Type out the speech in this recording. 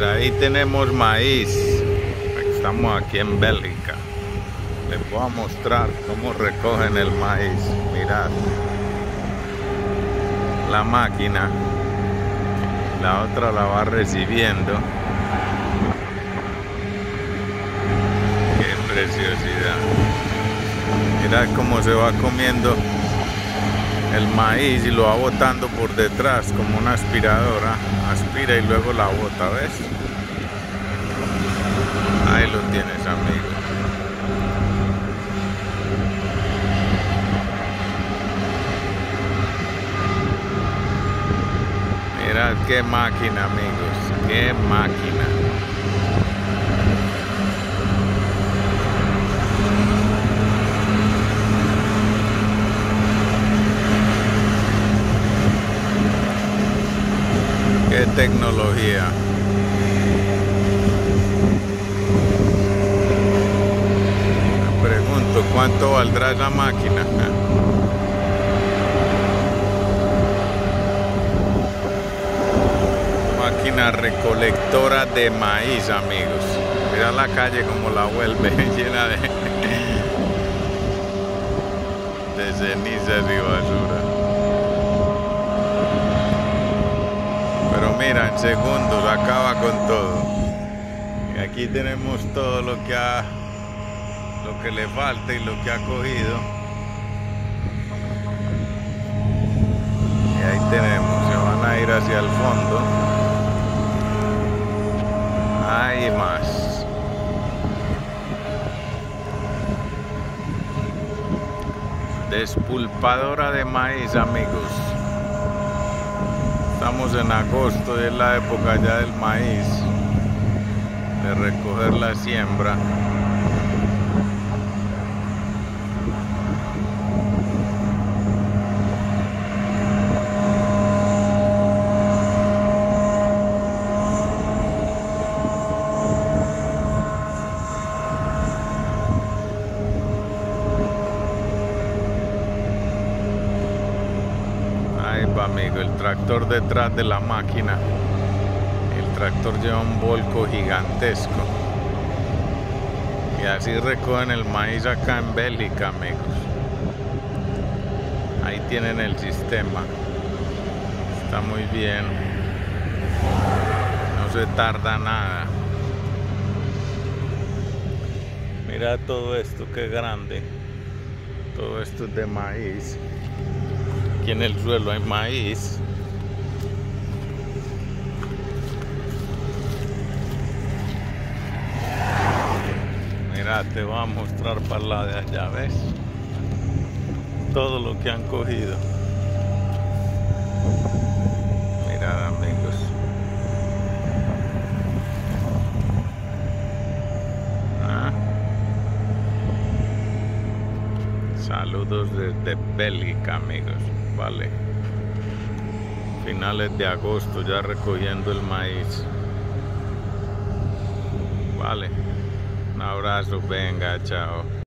ahí tenemos maíz. Estamos aquí en Bélgica. Les voy a mostrar cómo recogen el maíz. Mirad. La máquina. La otra la va recibiendo. Qué preciosidad. Mirad cómo se va comiendo el maíz y lo va botando por detrás como una aspiradora. Aspira y luego la bota, ¿ves? Ahí lo tienes, amigo. Mirad qué máquina, amigos. Qué máquina. Qué tecnología. Me pregunto cuánto valdrá esa máquina. Máquina recolectora de maíz, amigos. Mira la calle como la vuelve llena de cenizas y basura. Pero mira, en segundos acaba con todo. Y aquí tenemos todo lo que le falta y lo que ha cogido. Y ahí tenemos, se van a ir hacia el fondo. Hay más. Despulpadora de maíz, amigos. Estamos en agosto y es la época ya del maíz, de recoger la siembra. Ahí va, amigo, el tractor detrás de la máquina. El tractor lleva un volco gigantesco. Y así recogen el maíz acá en Bélgica, amigos. Ahí tienen el sistema. Está muy bien. No se tarda nada. Mira todo esto, qué grande. Todo esto es de maíz. Aquí en el suelo hay maíz. Mira, te voy a mostrar para la de allá, ¿ves? Todo lo que han cogido. Mirad, amigos. Saludos desde Bélgica, amigos. Vale. Finales de agosto ya recogiendo el maíz. Vale. Un abrazo, venga, chao.